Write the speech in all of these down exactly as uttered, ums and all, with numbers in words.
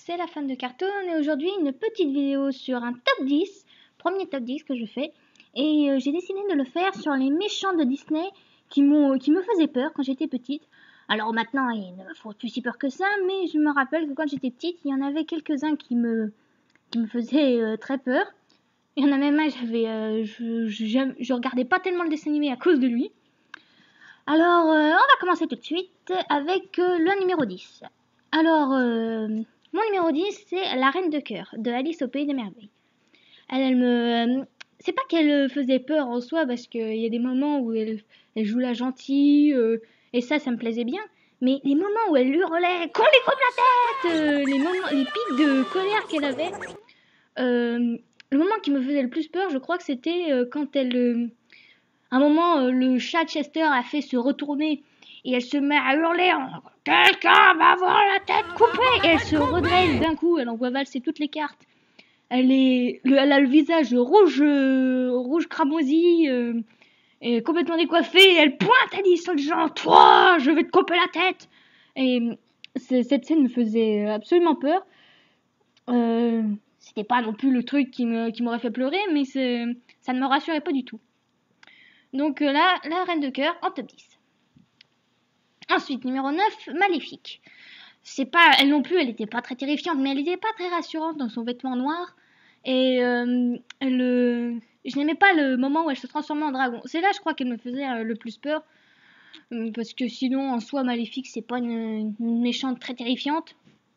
c'est la fan de cartoon et aujourd'hui une petite vidéo sur un top dix, premier top dix que je fais. Et euh, j'ai décidé de le faire sur les méchants de Disney qui, m'ont, qui me faisaient peur quand j'étais petite. Alors maintenant, ils ne me font plus si peur que ça, mais je me rappelle que quand j'étais petite, il y en avait quelques-uns qui me, qui me faisaient euh, très peur. Il y en a même un, j'avais, euh, je, je, je regardais pas tellement le dessin animé à cause de lui. Alors, euh, on va commencer tout de suite avec euh, le numéro dix. Alors, euh, mon numéro dix, c'est La Reine de Cœur, de Alice au Pays des Merveilles. Elle, elle me... C'est pas qu'elle faisait peur en soi, parce qu'il y a des moments où elle, elle joue la gentille, euh, et ça, ça me plaisait bien. Mais les moments où elle hurlait « Qu'on lui coupe la tête !» euh, les, moments, les pics de colère qu'elle avait, euh, le moment qui me faisait le plus peur, je crois que c'était euh, quand elle... Euh, à un moment, euh, le chat Chester a fait se retourner et elle se met à hurler « Quelqu'un va avoir la tête coupée !» Et elle se redresse d'un coup, elle envoie valser toutes les cartes. Elle, est, le, elle a le visage rouge, euh, rouge cramoisi, euh, et complètement décoiffé. Et elle pointe Alice en disant « Toi, je vais te couper la tête !» Et cette scène me faisait absolument peur. Euh, C'était pas non plus le truc qui, me, qui m'aurait fait pleurer, mais ça ne me rassurait pas du tout. Donc euh, là, la Reine de Cœur en top dix. Ensuite, numéro neuf, Maléfique. C'est pas, elle non plus, elle était pas très terrifiante, mais elle était pas très rassurante dans son vêtement noir. Et euh, elle, euh, je n'aimais pas le moment où elle se transformait en dragon. C'est là, je crois, qu'elle me faisait euh, le plus peur. Euh, parce que sinon, en soi, Maléfique, c'est pas une, une méchante très terrifiante.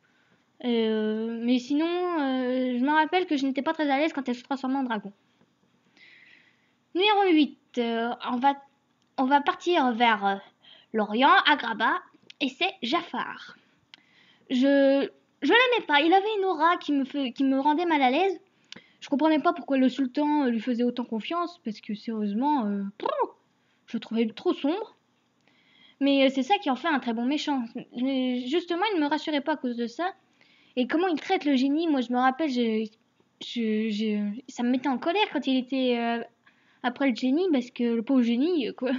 Euh, mais sinon, euh, je me rappelle que je n'étais pas très à l'aise quand elle se transformait en dragon. Numéro huit, euh, on va On va partir vers euh, l'Orient, Agrabah, et c'est Jafar. Je je l'aimais pas, il avait une aura qui me, fait, qui me rendait mal à l'aise. Je comprenais pas pourquoi le sultan lui faisait autant confiance, parce que sérieusement, euh, je le trouvais trop sombre. Mais euh, c'est ça qui en fait un très bon méchant. Mais justement, il ne me rassurait pas à cause de ça. Et comment il traite le génie, moi je me rappelle, je, je, je, ça me mettait en colère quand il était euh, après le génie, parce que le pauvre génie, quoi.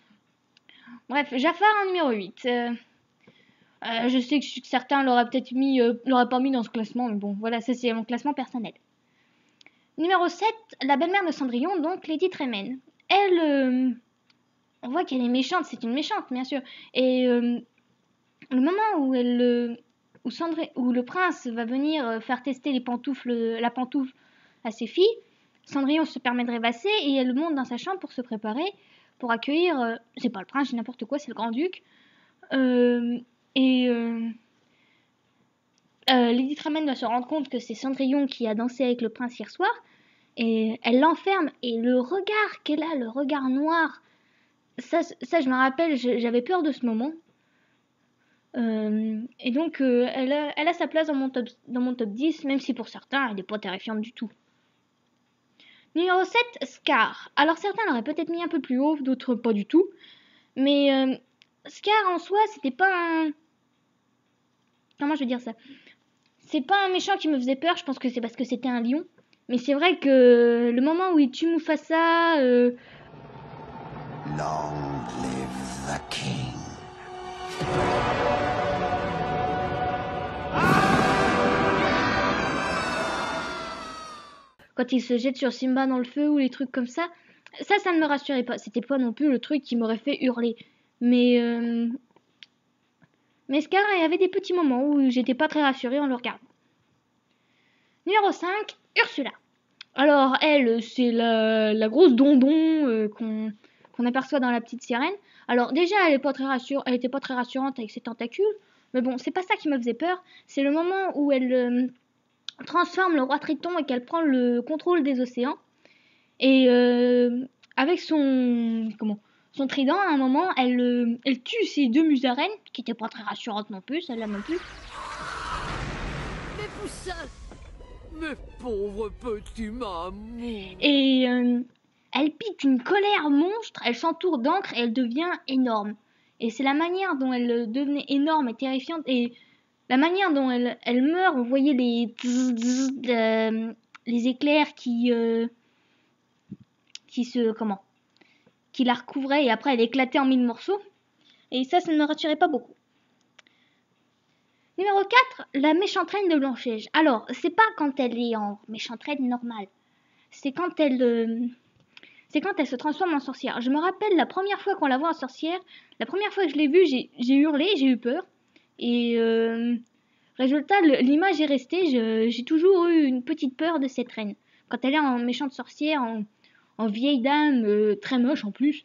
Bref, Jafar en numéro huit. Euh, euh, je sais que certains l'auraient peut-être mis, euh, l'auraient pas mis dans ce classement, mais bon, voilà, ça c'est mon classement personnel. Numéro sept, la belle-mère de Cendrillon, donc Lady Tremaine. Elle, euh, on voit qu'elle est méchante, c'est une méchante, bien sûr. Et euh, le moment où elle, euh, où, Cendri- où le prince va venir euh, faire tester les pantoufles, la pantoufle à ses filles, Cendrillon se permet de rêvasser et elle monte dans sa chambre pour se préparer, pour accueillir, euh, c'est pas le prince, c'est n'importe quoi, c'est le grand-duc. Euh, et euh, euh, Lady Tremaine doit se rendre compte que c'est Cendrillon qui a dansé avec le prince hier soir. Et elle l'enferme. Et le regard qu'elle a, le regard noir, ça, ça je me rappelle, j'avais peur de ce moment. Euh, et donc, euh, elle, a, elle a sa place dans mon, top, dans mon top dix, même si pour certains, elle n'est pas terrifiante du tout. Numéro sept, Scar. Alors certains l'auraient peut-être mis un peu plus haut, d'autres pas du tout. Mais euh, Scar en soi, c'était pas un... Comment je veux dire ça? C'est pas un méchant qui me faisait peur, je pense que c'est parce que c'était un lion. Mais c'est vrai que le moment où il tue Mufasa... Euh... Long live the king. Quand il se jette sur Simba dans le feu ou les trucs comme ça, ça, ça ne me rassurait pas. C'était pas non plus le truc qui m'aurait fait hurler. Mais... Euh... Mais Scar, il y avait des petits moments où j'étais pas très rassurée en le regardant. Numéro cinq, Ursula. Alors, elle, c'est la, la grosse dondon euh, qu'on qu'on aperçoit dans La Petite Sirène. Alors, déjà, elle est pas très rassure, elle était pas très rassurante avec ses tentacules. Mais bon, c'est pas ça qui me faisait peur. C'est le moment où elle euh, transforme le roi Triton et qu'elle prend le contrôle des océans. Et euh, avec son... Comment son trident, à un moment, elle, euh, elle tue ces deux musaraignes, qui étaient pas très rassurantes non plus, celle-là non plus. Mes poussins, mes pauvres petits mamoux. Et euh, elle pique une colère monstre, elle s'entoure d'encre et elle devient énorme. Et c'est la manière dont elle devenait énorme et terrifiante, et la manière dont elle, elle meurt, vous voyez les, zzz, zzz, euh, les éclairs qui, euh, qui se... comment qui la recouvraient, et après elle éclatait en mille morceaux. Et ça, ça ne me rassurait pas beaucoup. Numéro quatre, la méchante reine de Blanche-Neige. Alors, c'est pas quand elle est en méchante reine normale. C'est quand elle... Euh, c'est quand elle se transforme en sorcière. Je me rappelle la première fois qu'on la voit en sorcière, la première fois que je l'ai vue, j'ai hurlé, j'ai eu peur. Et euh, résultat, l'image est restée. J'ai toujours eu une petite peur de cette reine. Quand elle est en méchante sorcière, en, en vieille dame, euh, très moche en plus.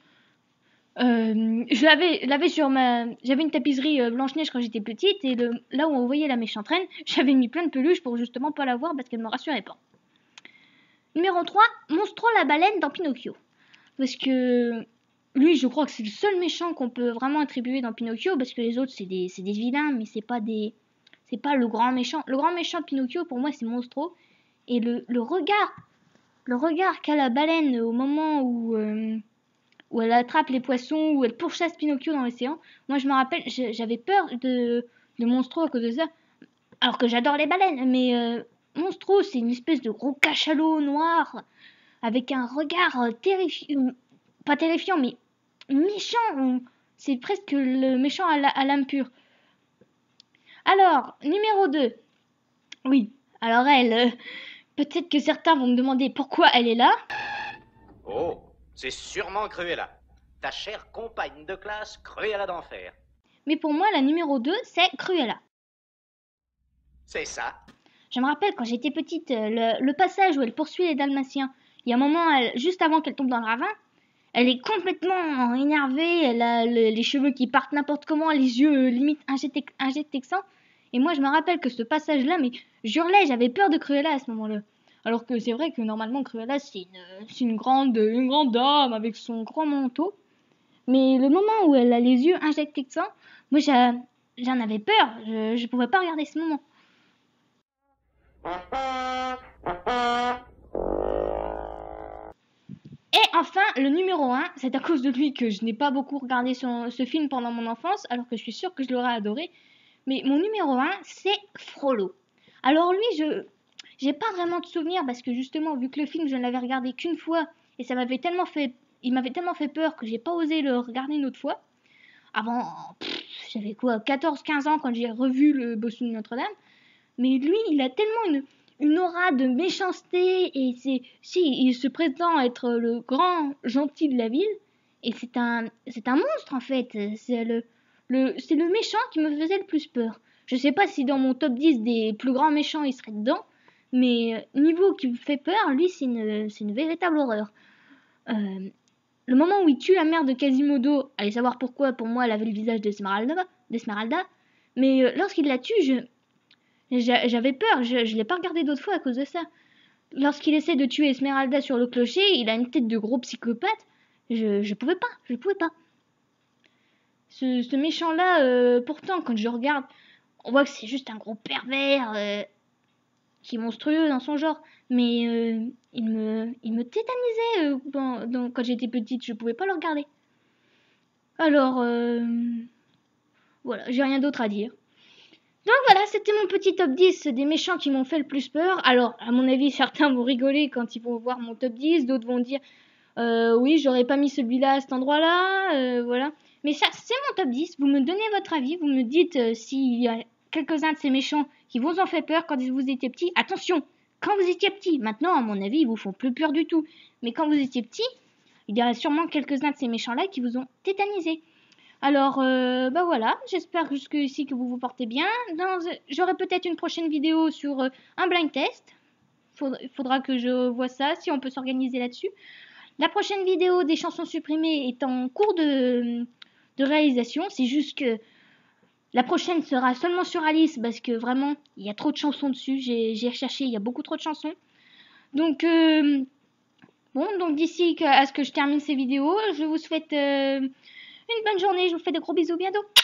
Euh, je l'avais, l'avais sur ma, j'avais une tapisserie euh, Blanche-Neige quand j'étais petite et le, là où on voyait la méchante reine, j'avais mis plein de peluches pour justement pas la voir parce qu'elle me rassurait pas. Numéro trois, Monstro la baleine dans Pinocchio. Parce que lui, je crois que c'est le seul méchant qu'on peut vraiment attribuer dans Pinocchio parce que les autres c'est des, c'est des vilains, mais c'est pas des, c'est pas le grand méchant. Le grand méchant de Pinocchio pour moi c'est Monstro et le, le regard, le regard qu'a la baleine au moment où euh, où elle attrape les poissons, où elle pourchasse Pinocchio dans l'océan. Moi, je me rappelle, j'avais peur de, de Monstro à cause de ça. Alors que j'adore les baleines, mais euh, Monstro, c'est une espèce de gros cachalot noir, avec un regard terrifiant, pas terrifiant, mais méchant. C'est presque le méchant à l'âme pure. Alors, numéro deux. Oui, alors elle, euh, peut-être que certains vont me demander pourquoi elle est là. Oh, c'est sûrement Cruella, ta chère compagne de classe Cruella d'enfer. Mais pour moi, la numéro deux, c'est Cruella. C'est ça. Je me rappelle quand j'étais petite, le, le passage où elle poursuit les Dalmatiens. Il y a un moment, elle, juste avant qu'elle tombe dans le ravin, elle est complètement énervée, elle a le, les cheveux qui partent n'importe comment, les yeux euh, limite injectés, injectés de sang. Et moi, je me rappelle que ce passage-là, mais j'hurlais, j'avais peur de Cruella à ce moment-là. Alors que c'est vrai que normalement, Cruella, c'est une, c'est une grande, une grande dame avec son grand manteau. Mais le moment où elle a les yeux injectés de sang, moi, j'en avais peur. Je ne pouvais pas regarder ce moment. Et enfin, le numéro un, c'est à cause de lui que je n'ai pas beaucoup regardé ce, ce film pendant mon enfance, alors que je suis sûre que je l'aurais adoré. Mais mon numéro un, c'est Frollo. Alors lui, je j'ai pas vraiment de souvenirs parce que justement, vu que le film, je ne l'avais regardé qu'une fois et ça m'avait tellement fait, il m'avait tellement fait peur que j'ai pas osé le regarder une autre fois. Avant, j'avais quoi, quatorze quinze ans quand j'ai revu le Bossu de Notre-Dame. Mais lui, il a tellement une, une aura de méchanceté et c'est, si, il se prétend être le grand gentil de la ville et c'est un, c'est un monstre en fait. C'est le, le, c'est le méchant qui me faisait le plus peur. Je sais pas si dans mon top dix des plus grands méchants il serait dedans, mais niveau qui me fait peur, lui c'est une, c'est une véritable horreur. Euh, le moment où il tue la mère de Quasimodo, allez savoir pourquoi, pour moi elle avait le visage d'Esmeralda, d'Esmeralda, mais euh, lorsqu'il la tue, je j'avais peur, je ne l'ai pas regardé d'autres fois à cause de ça. Lorsqu'il essaie de tuer Esmeralda sur le clocher, il a une tête de gros psychopathe. Je je pouvais pas, je pouvais pas. Ce, ce méchant-là, euh, pourtant, quand je regarde, on voit que c'est juste un gros pervers euh, qui est monstrueux dans son genre. Mais euh, il me, il me tétanisait euh, dans, dans, quand j'étais petite, je pouvais pas le regarder. Alors, euh, voilà, j'ai rien d'autre à dire. Donc voilà, c'était mon petit top dix des méchants qui m'ont fait le plus peur. Alors, à mon avis, certains vont rigoler quand ils vont voir mon top dix, d'autres vont dire euh, oui, j'aurais pas mis celui-là à cet endroit-là, euh, voilà. Mais ça, c'est mon top dix. Vous me donnez votre avis, vous me dites euh, s'il y a quelques-uns de ces méchants qui vous ont fait peur quand vous étiez petit. Attention, quand vous étiez petit. Maintenant, à mon avis, ils vous font plus peur du tout. Mais quand vous étiez petit, il y aurait sûrement quelques-uns de ces méchants-là qui vous ont tétanisé. Alors, euh, bah voilà, j'espère jusqu'ici que vous vous portez bien. J'aurai peut-être une prochaine vidéo sur euh, un blind test. Faudra, faudra que je vois ça, si on peut s'organiser là-dessus. La prochaine vidéo des chansons supprimées est en cours de, de réalisation. C'est juste que la prochaine sera seulement sur Alice parce que vraiment, il y a trop de chansons dessus. J'ai recherché, il y a beaucoup trop de chansons. Donc, euh, bon, donc d'ici à ce que je termine ces vidéos, je vous souhaite... Euh, une bonne journée, je vous fais de gros bisous bientôt.